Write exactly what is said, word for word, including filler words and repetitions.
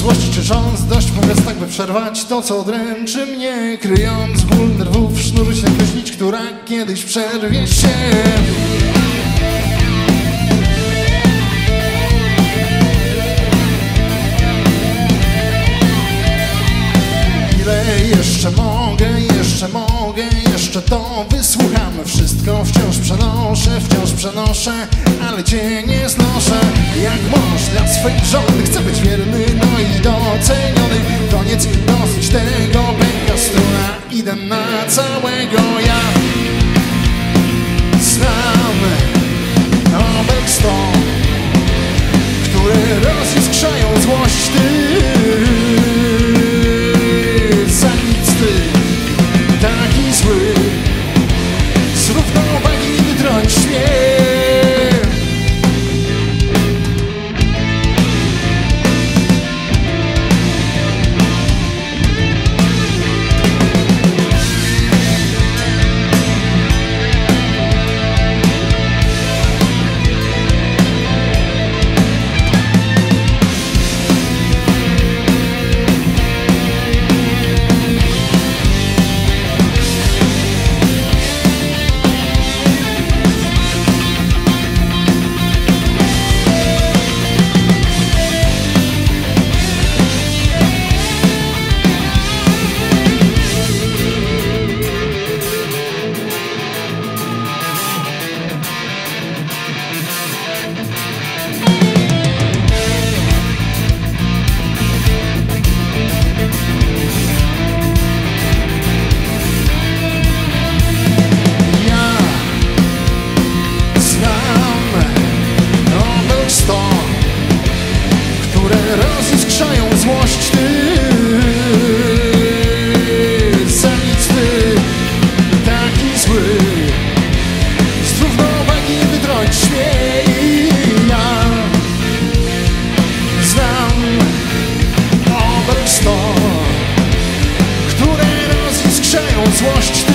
złość czyszcząc, dość mówiąc tak, by przerwać to, co dręczy mnie. Kryjąc ból nerwów, sznury się myślić, która kiedyś przerwie się. Ile jeszcze mogę, jeszcze mogę, jeszcze to wysłuchamy. Wszystko wciąż przenoszę, wciąż przenoszę, ale cię nie znoszę. Jak mąż dla swej żony chcę być wierny, no i doceniony. Koniec, dosyć tego, pęka struna, idę na całego ja. Znam obek sto, które roziskrzają złość ty. Taki zły, z równowagi wytrąć mnie. Roziskrzają złość ty, za nic ty, taki zły, z równowagi wytrąć mnie. I ja znam obek sto, które roziskrzają złość ty.